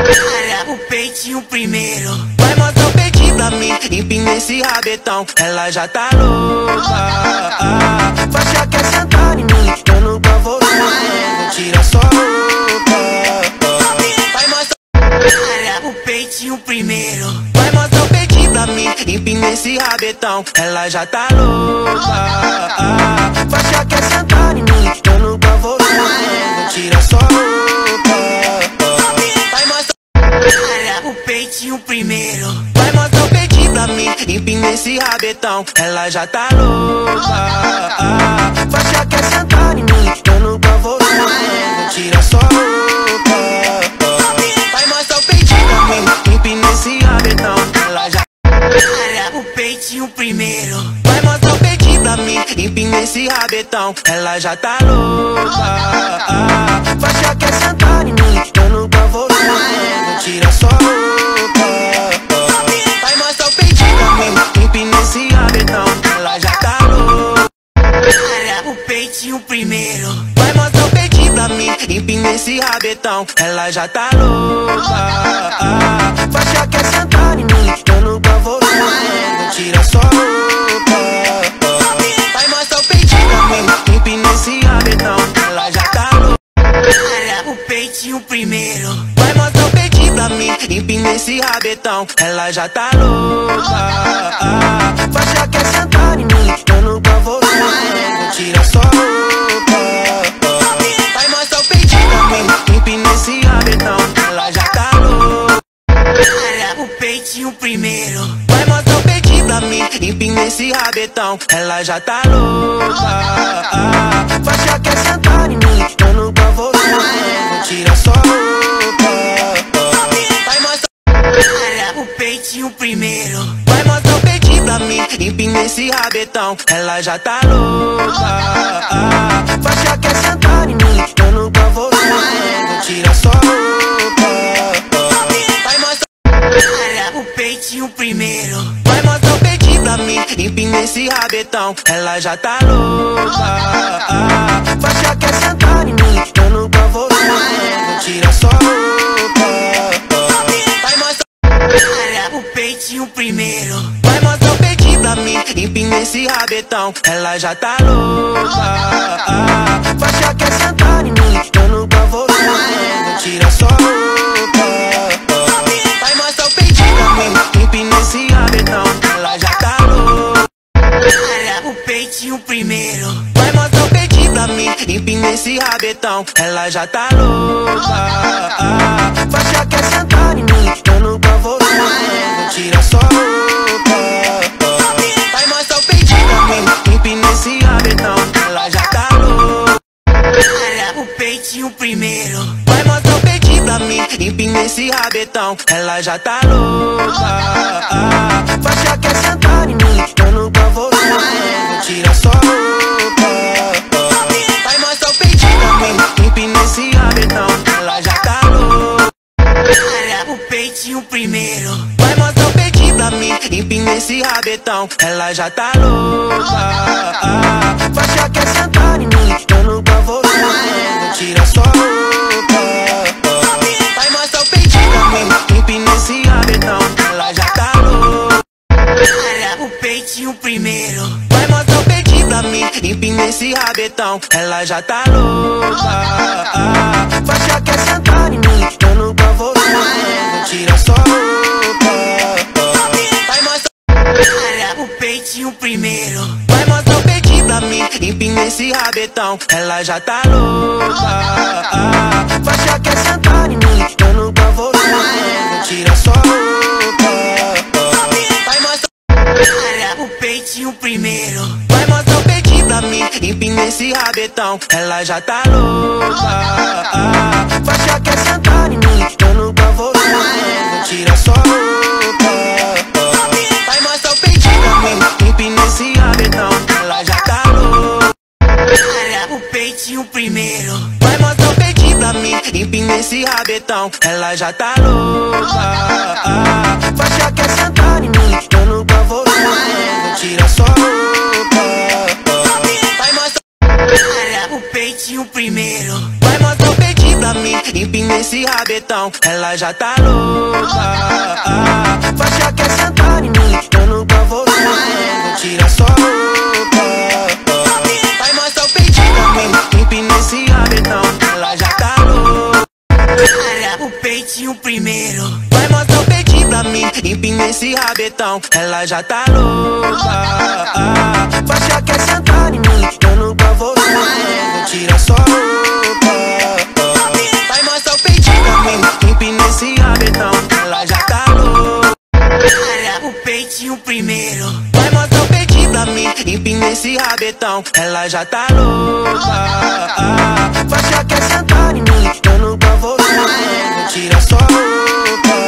O peitinho primeiro. Vai mostrar o peitinho pra mim. Empina esse rabetão, ela já tá louca. Faixa quer sentar em mim, eu nunca vou ver. Tira só roupa. Vai mostrar o peitinho primeiro. Vai mostrar o peitinho pra mim. Empina esse rabetão, ela já tá louca. Faixa quer sentar em mim, eu nunca vou ver. Tira só roupa. Vai mostrar o peitinho primeiro. Vai mostrar o peitinho pra mim. Empina esse rabetão, ela já tá louca. Faixa quer sentar em mim, eu nunca vou ver. Tira só roupa. Vai mostrar o peitinho pra mim. Empina esse rabetão, ela já o peitinho primeiro. Vai mostrar o peitinho pra mim. Empina esse rabetão, ela já tá louca. Faixa quer sentar em mim, eu nunca vou ver. Tira só roupa. Vai mostrar o peitinho pra mim. Empina esse rabetão, ela já tá louca. O peitinho primeiro. Vai mostrar o peitinho pra mim. Empina esse rabetão, ela já tá louca. Faixa quer sentar em mim, eu nunca vou ver. Tira só roupa. Vai mostrar o peitinho pra mim. Empina esse rabetão, ela já tá louca. O peitinho primeiro. Vai mostrar o peitinho pra mim. Empina esse rabetão, ela já tá louca. Faixa quer sentar em mim, eu nunca vou ver. Tira só roupa. Vai mostrar o peitinho pra mim. Empina esse rabetão, ela já tá louca. O peitinho primeiro. Vai mostrar o peitinho pra mim. Empina esse rabetão, ela já tá louca. Faixa quer sentar em mim, eu nunca vou ver. Tira só roupa. Vai mostrar o peitinho primeiro. Vai mostrar o peitinho pra mim. Empina esse rabetão, ela já tá louca. Faixa quer sentar em mim, eu nunca vou ver. Tira só roupa. Vai mostrar o peitinho primeiro. Vai mostrar o peitinho pra mim. Empina esse rabetão, ela já tá louca. Faixa quer sentar em mim, eu nunca vou ver. Tira só roupa. Vai mostrar o peitinho primeiro. Vai mostrar o peitinho pra mim. Empina esse rabetão, ela já tá louca. Faixa quer sentar em mim, eu nunca vou ver. Tira só roupa. Vai mostrar o peitinho pra mim. Empina esse rabetão, ela já tá louca. O peitinho primeiro. Vai mostrar o peitinho pra mim. Empina esse rabetão, ela já tá louca. Faixa quer sentar em mim, eu nunca vou ver. Tira só roupa. Vai mostrar o peitinho pra mim. Empina esse rabetão, ela já tá louca. O peitinho primeiro. Vai mostrar o peitinho pra mim. Empina esse rabetão, ela já tá louca. Faixa quer sentar em mim, eu nunca vou ver. Tira só roupa. Vai mostrar o peitinho pra mim. Empina esse rabetão, ela já tá louca. O peitinho primeiro. Vai mostrar o peitinho pra mim. Empina esse rabetão, ela já tá louca. Faixa quer sentar em mim, eu nunca vou ver. Tira só roupa. Vai mostrar o peitinho pra mim. Empina esse rabetão, ela já tá louca. O peitinho primeiro. Vai mostrar o peitinho pra mim. Empina esse rabetão, ela já tá louca. Faixa quer sentar em mim, eu nunca vou ver. Tira só roupa. Vai mostrar o peitinho primeiro. Vai mostrar o peitinho pra mim. Empina esse rabetão, ela já tá louca. Faixa quer sentar em mim, eu nunca vou ver. Tira só roupa. Vai mostrar o peitinho primeiro. Vai mostrar o peitinho pra mim. Empina esse rabetão, ela já tá louca. Faixa quer sentar em mim, eu nunca vou ver. Tira só roupa. Vai mostrar o peitinho pra mim. Empina esse rabetão, ela já tá louca. O peitinho primeiro. Vai mostrar o peitinho pra mim. Empina esse rabetão, ela já tá louca. Faixa quer sentar em mim, eu nunca vou ver. Tira só roupa. Vai mostrar o peitinho primeiro. Vai mostrar o peitinho pra mim. mim, empina esse rabetão, ela já tá louca. Faixa quer sentar em mim, eu nunca vou ver. Tira só a roupa. Vai mostrar o peitinho pra mim, empina esse rabetão, ela já tá louca. O peitinho primeiro. Vai mostrar o peitinho pra mim, empina esse rabetão, ela já tá louca. Faixa quer sentar em mim, eu nunca vou ver. Tira só a roupa. Vai mostrar o peitinho pra mim, empina esse rabetão, ela já tá louca. O peitinho primeiro. Vai mostrar o peitinho pra mim, empina esse rabetão, ela já tá louca. Faixa quer sentar em mim, eu nunca vou ver. Tira só a roupa.